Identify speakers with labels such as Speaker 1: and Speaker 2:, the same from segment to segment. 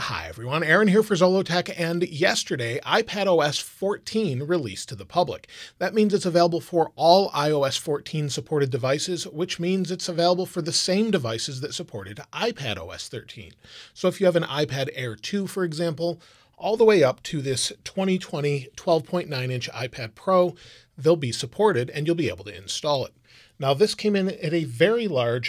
Speaker 1: Hi everyone, Aaron here for Zollotech, and yesterday iPadOS 14 released to the public. That means it's available for all iOS 14 supported devices, which means it's available for the same devices that supported iPadOS 13. So if you have an iPad Air 2, for example, all the way up to this 2020 12.9-inch iPad Pro, they'll be supported and you'll be able to install it. Now this came in at a very large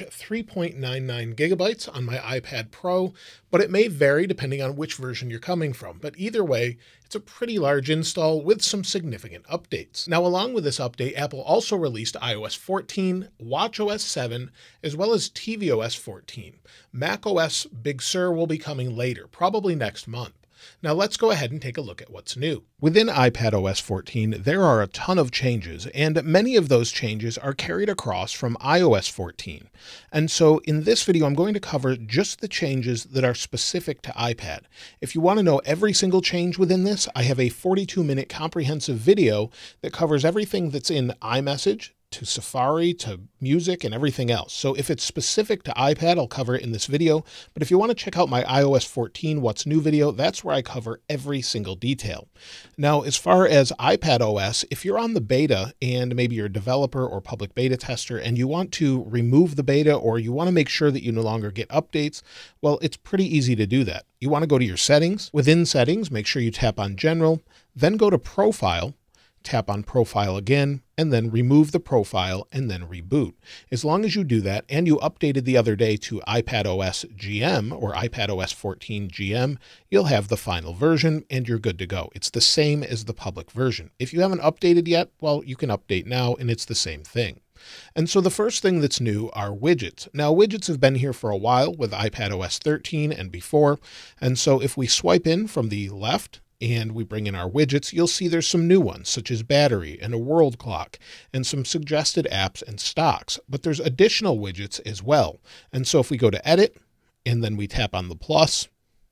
Speaker 1: 3.99 gigabytes on my iPad Pro, but it may vary depending on which version you're coming from. But either way, it's a pretty large install with some significant updates. Now along with this update, Apple also released iOS 14, watchOS 7, as well as tvOS 14. macOS Big Sur will be coming later, probably next month. Now let's go ahead and take a look at what's new. Within iPadOS 14, there are a ton of changes, and many of those changes are carried across from iOS 14. And so in this video, I'm going to cover just the changes that are specific to iPad. If you want to know every single change within this, I have a 42-minute comprehensive video that covers everything that's in iMessage, to Safari, to music, and everything else. So if it's specific to iPad, I'll cover it in this video. But if you want to check out my iOS 14 What's New video, that's where I cover every single detail. Now, as far as iPadOS, if you're on the beta and maybe you're a developer or public beta tester and you want to remove the beta or you want to make sure that you no longer get updates, well, it's pretty easy to do that. You want to go to your settings. Within settings, make sure you tap on General, then go to Profile, tap on Profile again, and then remove the profile and then reboot. As long as you do that and you updated the other day to iPadOS GM or iPadOS 14 GM, you'll have the final version and you're good to go. It's the same as the public version. If you haven't updated yet, well, you can update now and it's the same thing. And so the first thing that's new are widgets. Now, widgets have been here for a while with iPadOS 13 and before. And so if we swipe in from the left, and we bring in our widgets, you'll see there's some new ones, such as battery and a world clock, and some suggested apps and stocks. But there's additional widgets as well. And so if we go to Edit, and then we tap on the plus,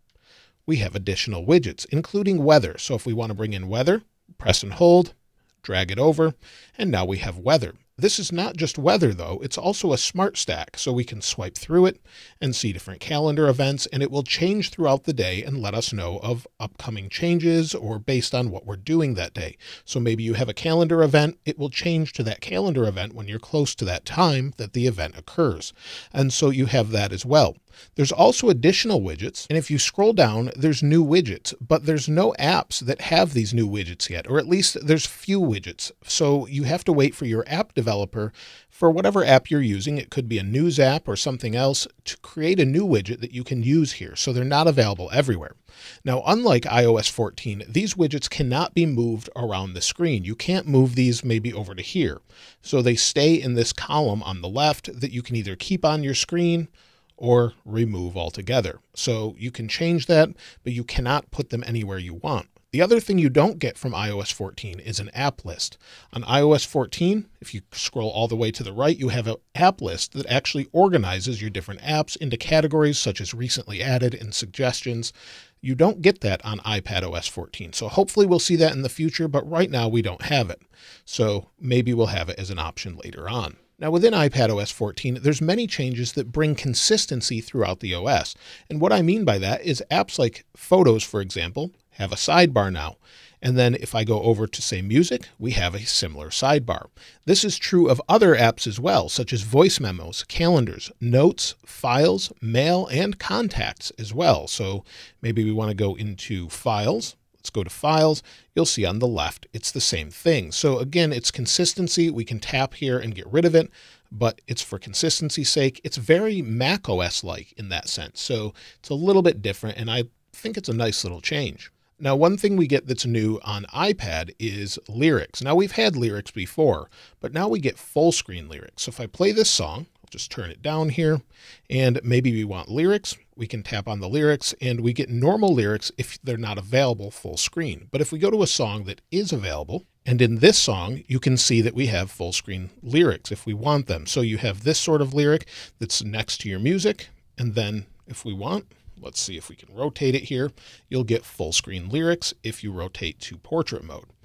Speaker 1: we have additional widgets, including weather. So if we want to bring in weather, press and hold, drag it over, and now we have weather. This is not just weather, though. It's also a smart stack, so we can swipe through it and see different calendar events, and it will change throughout the day and let us know of upcoming changes or based on what we're doing that day. So maybe you have a calendar event, it will change to that calendar event when you're close to that time that the event occurs. And so you have that as well. There's also additional widgets, and if you scroll down, there's new widgets, but there's no apps that have these new widgets yet, or at least there's few widgets. So you have to wait for your app developer for whatever app you're using. It could be a news app or something else to create a new widget that you can use here. So they're not available everywhere. Now, unlike iOS 14, these widgets cannot be moved around the screen. You can't move these maybe over to here. So they stay in this column on the left that you can either keep on your screen or remove altogether. So you can change that, but you cannot put them anywhere you want. The other thing you don't get from iOS 14 is an app list. On iOS 14, if you scroll all the way to the right, you have an app list that actually organizes your different apps into categories such as recently added and suggestions. You don't get that on iPadOS 14. So hopefully we'll see that in the future, but right now we don't have it. So maybe we'll have it as an option later on. Now within iPadOS 14, there's many changes that bring consistency throughout the OS. And what I mean by that is apps like Photos, for example, have a sidebar now. And then if I go over to, say, music, we have a similar sidebar. This is true of other apps as well, such as voice memos, calendars, notes, files, mail, and contacts as well. So maybe we want to go into Files. Let's go to Files. You'll see on the left, it's the same thing. So again, it's consistency. We can tap here and get rid of it, but it's for consistency's sake. It's very macOS-like in that sense. So it's a little bit different, and I think it's a nice little change. Now, one thing we get that's new on iPad is lyrics. Now, we've had lyrics before, but now we get full screen lyrics. So if I play this song, I'll just turn it down here, and maybe we want lyrics. We can tap on the lyrics, and we get normal lyrics if they're not available full screen. But if we go to a song that is available, and in this song, you can see that we have full screen lyrics if we want them. So you have this sort of lyric that's next to your music, and then if we want, let's see if we can rotate it here. You'll get full screen lyrics if you rotate to portrait mode.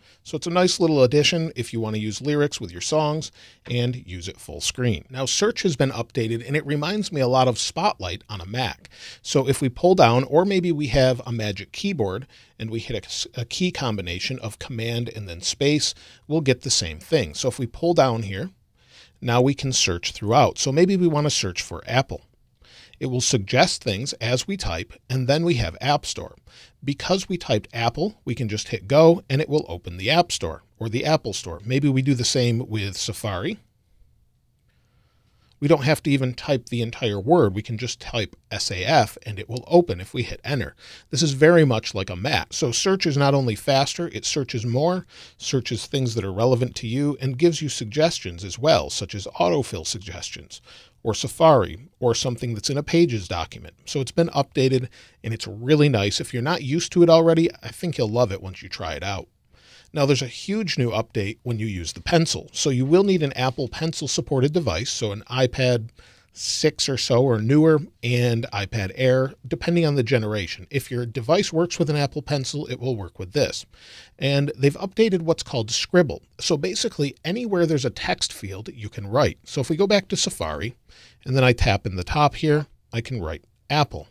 Speaker 1: So it's a nice little addition if you want to use lyrics with your songs and use it full screen. Now search has been updated and it reminds me a lot of Spotlight on a Mac. So if we pull down, or maybe we have a magic keyboard and we hit a key combination of command and then space, we'll get the same thing. So if we pull down here, now we can search throughout. So maybe we want to search for Apple. It will suggest things as we type, and then we have App Store. Because we typed Apple, we can just hit go and it will open the App Store or the Apple Store. Maybe we do the same with Safari. We don't have to even type the entire word. We can just type SAF and it will open if we hit enter. This is very much like a Mac. So search is not only faster, it searches more, searches things that are relevant to you, and gives you suggestions as well, such as autofill suggestions, or Safari, or something that's in a Pages document. So it's been updated and it's really nice. If you're not used to it already, I think you'll love it once you try it out. Now there's a huge new update when you use the Pencil. So you will need an Apple Pencil supported device, so an iPad 6 or so or newer and iPad Air, depending on the generation. If your device works with an Apple Pencil, it will work with this. And they've updated what's called Scribble. So basically anywhere there's a text field, you can write. So if we go back to Safari and then I tap in the top here, I can write Apple.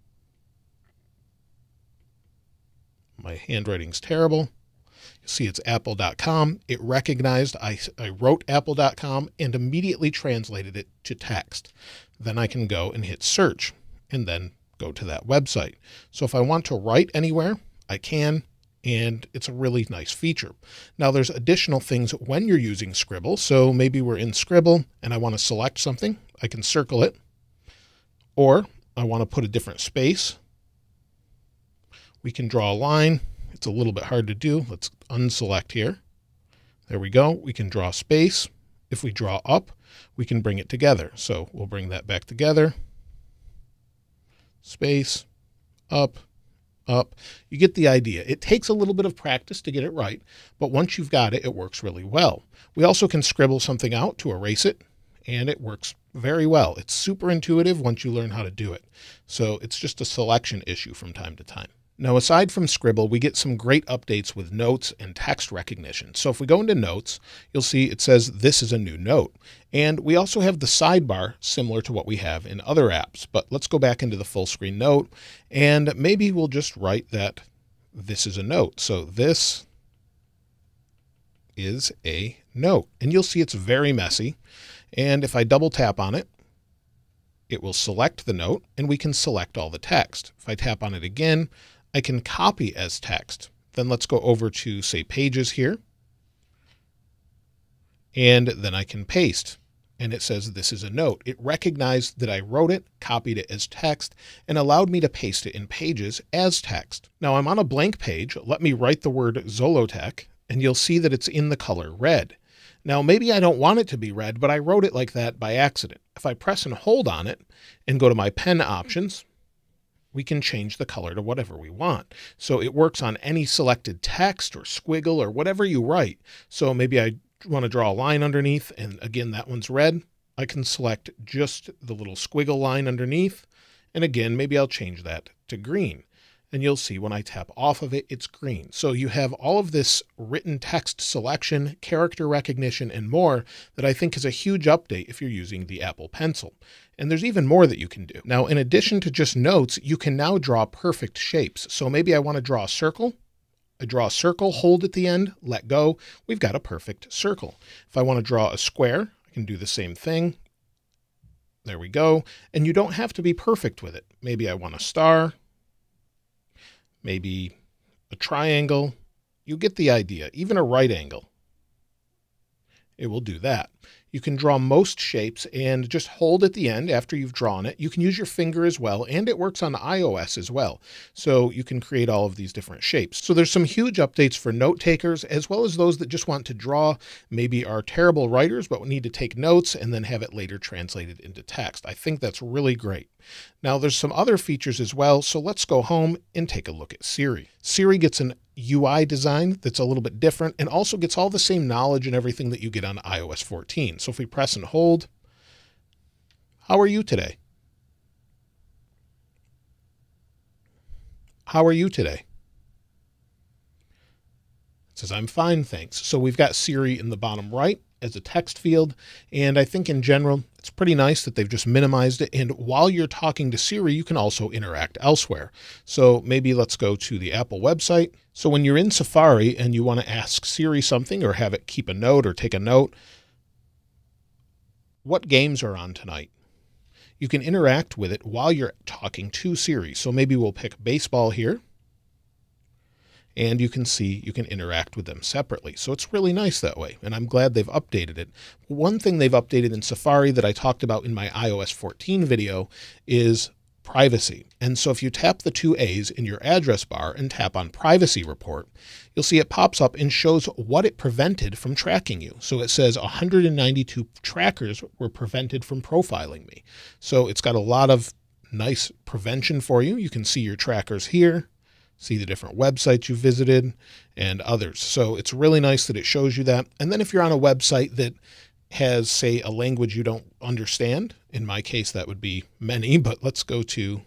Speaker 1: My handwriting's terrible. You'll see it's apple.com. It recognized I wrote apple.com and immediately translated it to text. Then I can go and hit search and then go to that website. So if I want to write anywhere, I can, and it's a really nice feature. Now there's additional things when you're using Scribble. So maybe we're in Scribble and I want to select something. I can circle it, or I want to put a different space. We can draw a line. It's a little bit hard to do. Let's unselect here. There we go. We can draw space. If we draw up, we can bring it together. So we'll bring that back together. Space, up, up. You get the idea. It takes a little bit of practice to get it right, but once you've got it, it works really well. We also can scribble something out to erase it, and it works very well. It's super intuitive once you learn how to do it. So it's just a selection issue from time to time. Now, aside from Scribble, we get some great updates with notes and text recognition. So if we go into notes, you'll see it says this is a new note. And we also have the sidebar similar to what we have in other apps. But let's go back into the full screen note, and maybe we'll just write that this is a note. So this is a note. And you'll see it's very messy. And if I double tap on it, it will select the note and we can select all the text. If I tap on it again, I can copy as text. Then let's go over to, say, Pages here. And then I can paste. And it says this is a note. It recognized that I wrote it, copied it as text, and allowed me to paste it in Pages as text. Now I'm on a blank page. Let me write the word Zollotech, and you'll see that it's in the color red. Now maybe I don't want it to be red, but I wrote it like that by accident. If I press and hold on it and go to my pen options, we can change the color to whatever we want. So it works on any selected text or squiggle or whatever you write. So maybe I want to draw a line underneath, and again, that one's red. I can select just the little squiggle line underneath. And again, maybe I'll change that to green. And you'll see when I tap off of it, it's green. So you have all of this written text selection, character recognition, and more that I think is a huge update if you're using the Apple Pencil. And there's even more that you can do. Now, in addition to just notes, you can now draw perfect shapes. So maybe I want to draw a circle. I draw a circle, hold at the end, let go. We've got a perfect circle. If I want to draw a square, I can do the same thing. There we go. And you don't have to be perfect with it. Maybe I want a star. Maybe a triangle. You get the idea. Even a right angle. It will do that. You can draw most shapes and just hold at the end after you've drawn it. You can use your finger as well, and it works on iOS as well. So you can create all of these different shapes. So there's some huge updates for note takers, as well as those that just want to draw, maybe are terrible writers, but need to take notes and then have it later translated into text. I think that's really great. Now there's some other features as well. So let's go home and take a look at Siri. Siri gets an UI design that's a little bit different and also gets all the same knowledge and everything that you get on iOS 14. So if we press and hold, how are you today? How are you today? It says, I'm fine, thanks. So we've got Siri in the bottom right as a text field. And I think in general, it's pretty nice that they've just minimized it. And while you're talking to Siri, you can also interact elsewhere. So maybe let's go to the Apple website. So when you're in Safari and you want to ask Siri something or have it keep a note or take a note, what games are on tonight? You can interact with it while you're talking to Siri. So maybe we'll pick baseball here. And you can see you can interact with them separately. So it's really nice that way. And I'm glad they've updated it. One thing they've updated in Safari that I talked about in my iOS 14 video is privacy. And so if you tap the two A's in your address bar and tap on Privacy Report, you'll see it pops up and shows what it prevented from tracking you. So it says 192 trackers were prevented from profiling me. So it's got a lot of nice prevention for you. You can see your trackers here, see the different websites you visited and others. So it's really nice that it shows you that. And then if you're on a website that has, say, a language you don't understand, in my case, that would be many, but let's go to,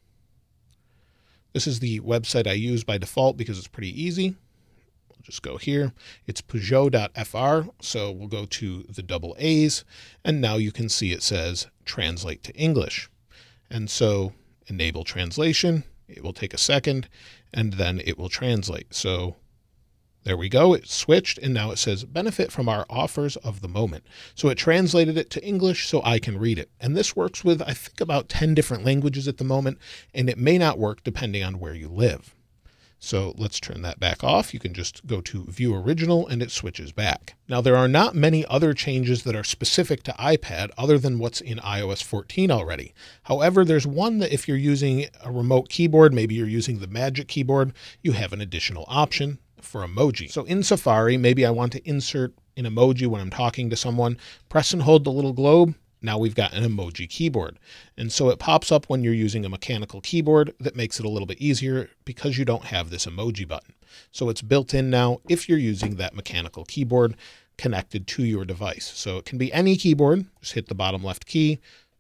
Speaker 1: this is the website I use by default because it's pretty easy. We'll just go here. It's Peugeot.fr. So we'll go to the double A's and now you can see it says translate to English. And so enable translation. It will take a second and then it will translate. So there we go. It switched and now it says benefit from our offers of the moment. So it translated it to English so I can read it. And this works with, I think, about 10 different languages at the moment, and it may not work depending on where you live. So let's turn that back off. You can just go to View Original and it switches back. Now, there are not many other changes that are specific to iPad other than what's in iOS 14 already. However, there's one that if you're using a remote keyboard, maybe you're using the Magic Keyboard, you have an additional option for emoji. So in Safari, maybe I want to insert an emoji when I'm talking to someone, press and hold the little globe. Now we've got an emoji keyboard. And so it pops up when you're using a mechanical keyboard. That makes it a little bit easier because you don't have this emoji button. So it's built in now if you're using that mechanical keyboard connected to your device. So it can be any keyboard. Just hit the bottom left key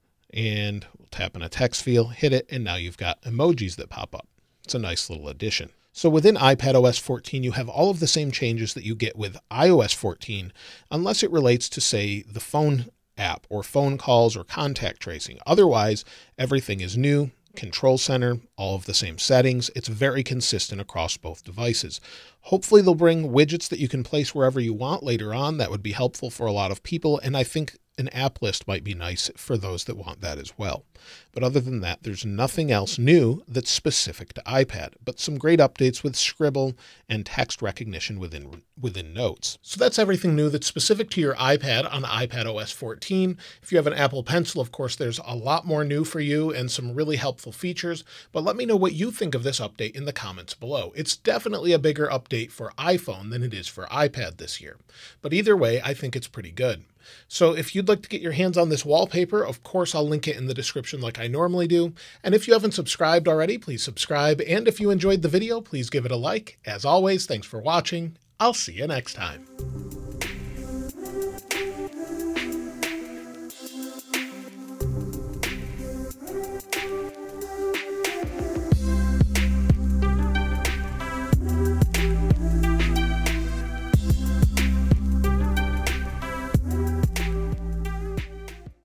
Speaker 1: and we'll tap in a text field, hit it, and now you've got emojis that pop up. It's a nice little addition. So within iPadOS 14, you have all of the same changes that you get with iOS 14, unless it relates to, say, the phone app or phone calls or contact tracing. Otherwise, everything is new. Control Center, all of the same settings. It's very consistent across both devices. Hopefully they'll bring widgets that you can place wherever you want later on. That would be helpful for a lot of people. And I think an app list might be nice for those that want that as well. But other than that, there's nothing else new that's specific to iPad, but some great updates with Scribble and text recognition within Notes. So that's everything new that's specific to your iPad on iPadOS 14. If you have an Apple Pencil, of course, there's a lot more new for you and some really helpful features, but let me know what you think of this update in the comments below. It's definitely a bigger update for iPhone than it is for iPad this year, but either way, I think it's pretty good. So if you'd like to get your hands on this wallpaper, of course, I'll link it in the description like I normally do. And if you haven't subscribed already, please subscribe. And if you enjoyed the video, please give it a like. As always, thanks for watching. I'll see you next time.